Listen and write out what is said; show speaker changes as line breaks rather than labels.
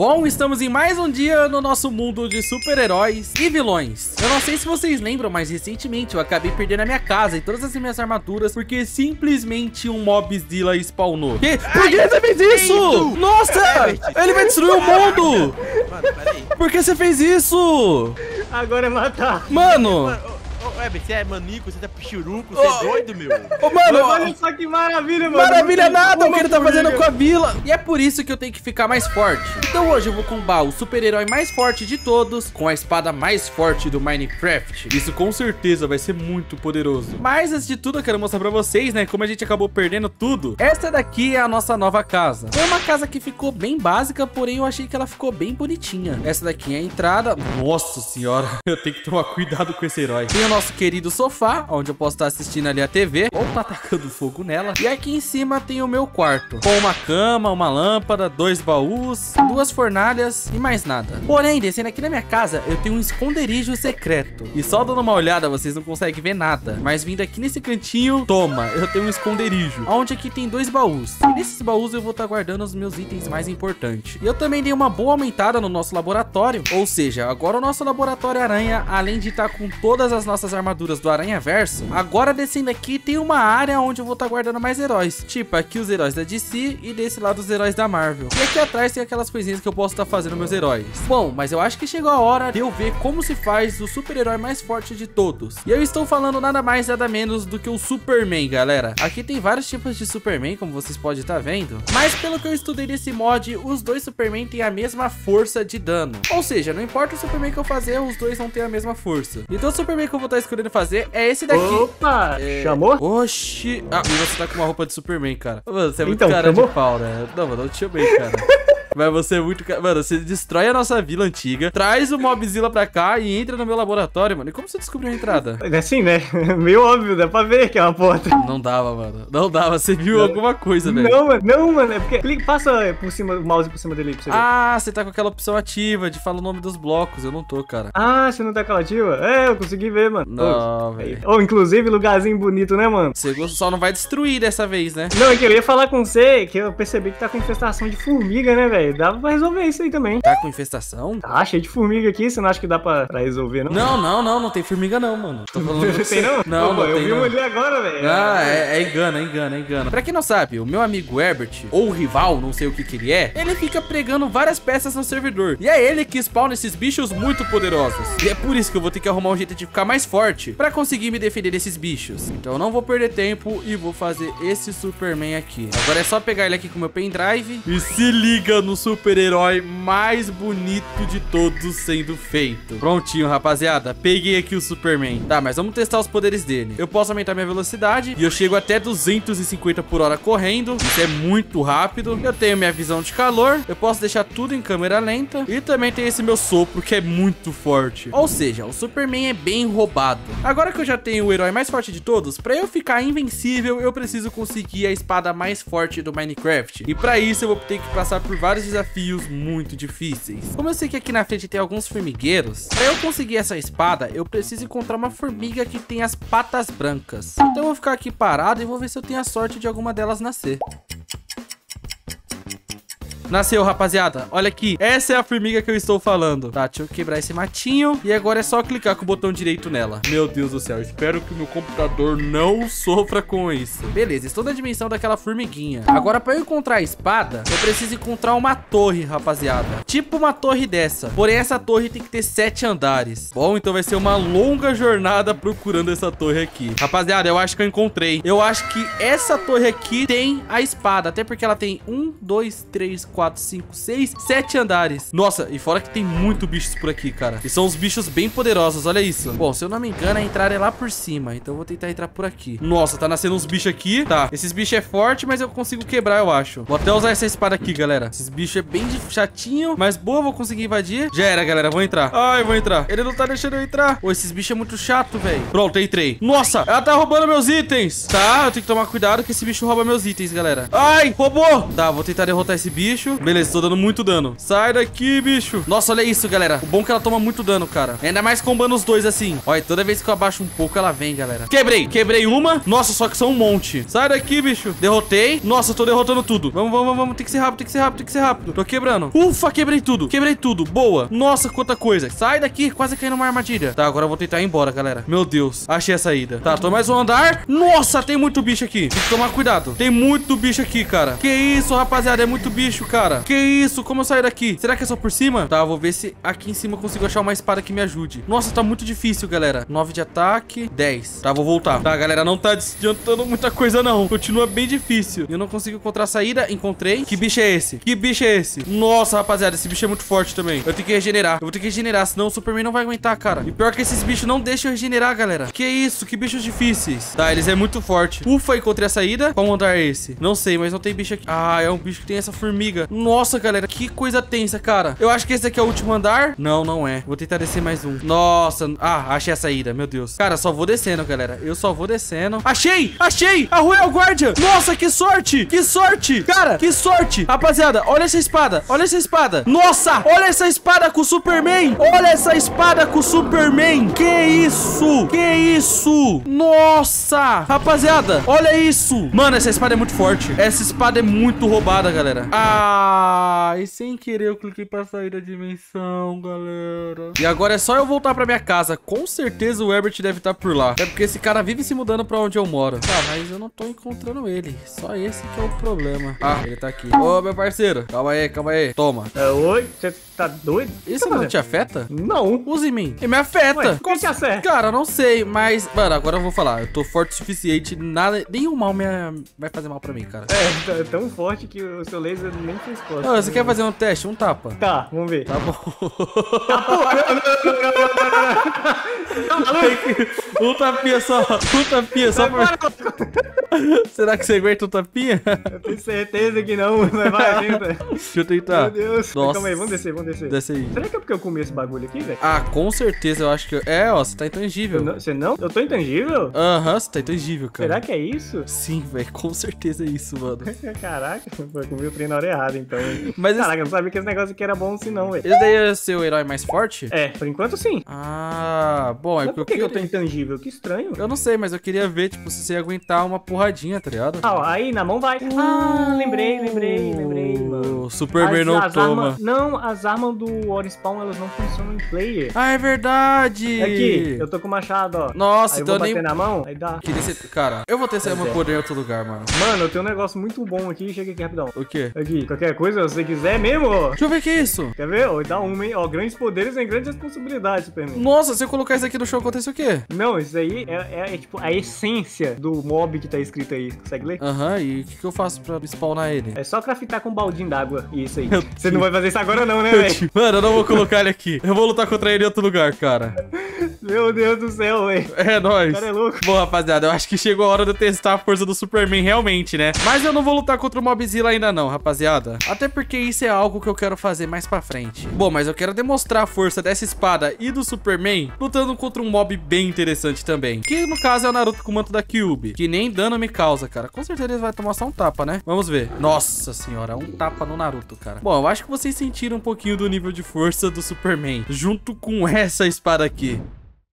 Bom, estamos em mais um dia no nosso mundo de super-heróis e vilões. Eu não sei se vocês lembram, mas recentemente eu acabei perdendo a minha casa e todas as minhas armaduras porque simplesmente um Mobzilla spawnou. Por que você fez isso? Nossa! Ele vai destruir o mundo!
Mano, peraí.
Por que você fez isso?
Agora é matar.
Mano!
Você é manico, você tá pichuruco, você é doido, meu.
Mano,
Olha só que maravilha, mano.
maravilha nada o que ele tá fazendo
comigo.
com a vila. E é por isso que eu tenho que ficar mais forte. Então hoje eu vou combar o super-herói mais forte de todos com a espada mais forte do Minecraft. Isso com certeza vai ser muito poderoso. Mas antes de tudo eu quero mostrar pra vocês, né, como a gente acabou perdendo tudo. Essa daqui é a nossa nova casa. Foi uma casa que ficou bem básica, porém eu achei que ela ficou bem bonitinha. Essa daqui é a entrada. Nossa senhora, eu tenho que tomar cuidado com esse herói. Tem o nosso querido sofá, onde eu posso estar assistindo ali a TV ou tá atacando fogo nela. E aqui em cima tem o meu quarto, com uma cama, uma lâmpada, 2 baús, 2 fornalhas e mais nada. Porém, descendo aqui na minha casa, eu tenho um esconderijo secreto. E só dando uma olhada, vocês não conseguem ver nada. Mas vindo aqui nesse cantinho, toma, eu tenho um esconderijo, onde aqui tem 2 baús. E nesses baús eu vou estar guardando os meus itens mais importantes. E eu também dei uma boa aumentada no nosso laboratório. Ou seja, agora o nosso laboratório aranha, além de estar com todas as nossas armaduras do Aranhaverso, agora descendo aqui tem uma área onde eu vou estar guardando mais heróis. Tipo, aqui os heróis da DC e desse lado os heróis da Marvel. E aqui atrás tem aquelas coisinhas que eu posso estar fazendo meus heróis. Bom, mas eu acho que chegou a hora de eu ver como se faz o super-herói mais forte de todos. E eu estou falando nada mais, nada menos do que o Superman, galera. Aqui tem vários tipos de Superman, como vocês podem estar vendo. Mas pelo que eu estudei desse mod, os dois Superman têm a mesma força de dano. Ou seja, não importa o Superman que eu fazer, os dois vão ter a mesma força. Então o Superman que eu vou estar escolhendo fazer é esse daqui.
Opa, chamou?
Oxi. Ah, e você tá com uma roupa de Superman, cara. Mano, você é muito
Então,
cara
chamou?
de pau, né? Não, mano, eu te chamei, cara. Mas você é muito... Mano, você destrói a nossa vila antiga, traz o Mobzilla pra cá e entra no meu laboratório, mano. E como você descobriu a entrada?
É assim, né? Meio óbvio, dá pra ver que é uma porta.
Não dava, mano. Não dava. Você viu alguma coisa, velho.
Não, mano. É porque passa por cima, o mouse por cima dele pra você ver.
Ah, você tá com aquela opção ativa de falar o nome dos blocos. Eu não tô, cara.
Ah, você não tá com ela ativa? É, eu consegui ver, mano.
Não, velho.
Inclusive, lugarzinho bonito, né, mano?
Você só não vai destruir dessa vez, né?
Não, é que eu ia falar com você que eu percebi que tá com infestação de formiga, né, velho? Dava pra resolver isso aí também.
Tá com infestação?
Tá cheio de formiga aqui, você não acha que dá pra resolver, não?
Não tem formiga não, mano. Tô falando
Não tem não?
Não,
Pô,
não
eu
tem,
vi
não.
uma ali agora, velho.
Ah, é engano. Pra quem não sabe, o meu amigo Herbert, ou o rival, não sei o que ele é, ele fica pregando várias peças no servidor. E é ele que spawna esses bichos muito poderosos. E é por isso que eu vou ter que arrumar um jeito de ficar mais forte pra conseguir me defender desses bichos. Então eu não vou perder tempo e vou fazer esse Superman aqui. Agora é só pegar ele aqui com o meu pendrive e se liga no super-herói mais bonito de todos sendo feito. Prontinho, rapaziada. Peguei aqui o Superman. Tá, mas vamos testar os poderes dele. Eu posso aumentar minha velocidade e eu chego até 250 por hora correndo. Isso é muito rápido. Eu tenho minha visão de calor. Eu posso deixar tudo em câmera lenta. E também tem esse meu sopro que é muito forte. Ou seja, o Superman é bem roubado. Agora que eu já tenho o herói mais forte de todos, pra eu ficar invencível, eu preciso conseguir a espada mais forte do Minecraft. E pra isso eu vou ter que passar por vários desafios muito difíceis. Como eu sei que aqui na frente tem alguns formigueiros, pra eu conseguir essa espada, eu preciso encontrar uma formiga que tem as patas brancas. Então eu vou ficar aqui parado e vou ver se eu tenho a sorte de alguma delas nascer. Nasceu, rapaziada. Olha aqui. Essa é a formiga que eu estou falando. Tá, deixa eu quebrar esse matinho. E agora é só clicar com o botão direito nela. Meu Deus do céu. Espero que o meu computador não sofra com isso. Beleza, estou na dimensão daquela formiguinha. Agora, pra eu encontrar a espada, eu preciso encontrar uma torre, rapaziada. Tipo uma torre dessa. Porém, essa torre tem que ter 7 andares. Bom, então vai ser uma longa jornada procurando essa torre aqui. Rapaziada, eu acho que eu encontrei. Eu acho que essa torre aqui tem a espada. Até porque ela tem 1, 2, 3, 4, 5, 6, 7 andares. Nossa, e fora que tem muito bichos por aqui, cara. E são uns bichos bem poderosos, olha isso. Bom, se eu não me engano, a entrada é lá por cima. Então eu vou tentar entrar por aqui. Nossa, tá nascendo uns bichos aqui. Tá, esses bichos é forte, mas eu consigo quebrar, eu acho. Vou até usar essa espada aqui, galera. Esses bichos é bem chatinho, mas boa, vou conseguir invadir. Já era, galera, vou entrar. Ai, vou entrar. Ele não tá deixando eu entrar. Pô, esses bichos é muito chato, velho. Pronto, entrei. Nossa, ela tá roubando meus itens. Tá, eu tenho que tomar cuidado que esse bicho rouba meus itens, galera. Ai, roubou. Tá, vou tentar derrotar esse bicho. bicho. Beleza, tô dando muito dano. Sai daqui, bicho. Nossa, olha isso, galera. O bom é que ela toma muito dano, cara. Ainda mais combando os dois assim. Olha, toda vez que eu abaixo um pouco, ela vem, galera. Quebrei uma. Nossa, só que são um monte. Sai daqui, bicho. Derrotei. Nossa, eu tô derrotando tudo. Vamos. Tem que ser rápido. Tô quebrando. Ufa, quebrei tudo. Boa. Nossa, quanta coisa. Sai daqui. Quase caí numa armadilha. Tá, agora eu vou tentar ir embora, galera. Meu Deus. Achei a saída. Tá, tô mais um andar. Nossa, tem muito bicho aqui. Tem que tomar cuidado. Tem muito bicho aqui, cara. Que isso, rapaziada. É muito bicho, cara. Que isso? Como eu saio daqui? Será que é só por cima? Tá, eu vou ver se aqui em cima eu consigo achar uma espada que me ajude. Nossa, tá muito difícil, galera. 9 de ataque, 10. Tá, vou voltar. Tá, galera, não tá adiantando muita coisa, não. Continua bem difícil. Eu não consigo encontrar a saída. Encontrei. Que bicho é esse? Nossa, rapaziada, esse bicho é muito forte também. Eu tenho que regenerar. Senão o Superman não vai aguentar, cara. E pior que esses bichos não deixam eu regenerar, galera. Que isso? Que bichos difíceis. Tá, eles é muito forte. Ufa, encontrei a saída. Qual andar é esse? Não sei, mas não tem bicho aqui. Ah, é um bicho que tem essa formiga. Nossa, galera, que coisa tensa, cara. Eu acho que esse aqui é o último andar. Não é. Vou tentar descer mais um. Nossa. Ah, achei a saída, meu Deus. Cara, só vou descendo, galera. Eu só vou descendo. Achei! A Royal Guardian. Nossa, que sorte! Cara, que sorte! Rapaziada, olha essa espada. Nossa, olha essa espada com o Superman. Que isso? Nossa! Rapaziada, olha isso. Mano, essa espada é muito forte. Essa espada é muito roubada, galera. Ah, e sem querer eu cliquei pra sair da dimensão, galera. E agora é só eu voltar pra minha casa. Com certeza o Herbert deve estar por lá. É porque esse cara vive se mudando pra onde eu moro. Tá, mas eu não tô encontrando ele. Só esse que é o problema. Ah, ele tá aqui. Ô, meu parceiro. Calma aí. Toma.
Oi, você tá doido?
Isso não te afeta?
Não.
Use em mim. Ele me afeta.
Ué, como te afeta?
Cara, não sei, mas... Mano, agora eu vou falar. Eu tô forte o suficiente. Nenhum mal vai fazer mal pra mim, cara.
É tão forte que o seu laser nem fez costa.
Você quer fazer um teste? Um tapa.
Tá, vamos ver.
Tá bom.
Não.
Um tapinha só por... Será que você aguenta um tapinha?
Eu tenho certeza que não, mas vai, tenta.
Deixa eu tentar.
Meu Deus.
Nossa.
Calma aí, vamos descer.
Desce aí.
Será que é porque eu comi esse bagulho aqui, velho?
Ah, com certeza, eu acho que... você tá intangível.
Você não? Eu tô intangível?
Aham, você tá intangível, cara.
Será que é isso?
Sim, velho, com certeza é isso, mano.
Caraca, eu comi o trem na hora errada, então.
Mas
Caraca, eu não sabia que esse negócio aqui era bom assim não, velho.
Esse daí é o seu herói mais forte?
É, por enquanto sim.
Ah, bom, é
Mas por que eu tô intangível? Que estranho.
Eu não sei, mas eu queria ver, tipo, se você ia aguentar uma porradinha, tá ligado?
Ah, ó, aí na mão vai. Ah, lembrei, mano.
O Superman não toma.
Não, as armas do Warspawn, elas não funcionam em player.
Ah, é verdade.
Aqui, eu tô com o machado, ó.
Nossa,
aí
então
eu vou
nem...
bater na mão, aí dá.
Cara, eu vou ter esse meu poder em outro lugar, mano.
Mano, eu tenho um negócio muito bom aqui, chega aqui rapidão.
O quê?
Aqui, qualquer coisa, se você quiser mesmo, ó.
Deixa eu ver o que é isso.
Quer ver? Ó, dá uma, hein? Ó, grandes poderes em grandes responsabilidades, Superman.
Nossa, se eu colocar isso aqui no chão, acontece o quê?
Não, isso aí é tipo a essência do mob que tá escrito aí. Consegue ler?
Aham, e o que eu faço pra spawnar ele?
É só craftar com um baldinho d'água. Isso aí. Você não vai fazer isso agora não, né, velho?
Mano, eu não vou colocar ele aqui. Eu vou lutar contra ele em outro lugar, cara.
Meu Deus do céu, velho.
É nóis.
O cara é louco.
Bom, rapaziada, eu acho que chegou a hora de eu testar a força do Superman realmente, né? Mas eu não vou lutar contra o Mobzilla ainda não, rapaziada. Até porque isso é algo que eu quero fazer mais pra frente. Bom, mas eu quero demonstrar a força dessa espada e do Superman lutando contra um mob bem interessante também. Que no caso é o Naruto com o manto da Kyuubi. Que nem dano me causa, cara. Com certeza ele vai tomar só um tapa, né? Vamos ver. Nossa senhora, um tapa no Naruto, cara. Bom, eu acho que vocês sentiram um pouquinho do nível de força do Superman junto com essa espada aqui.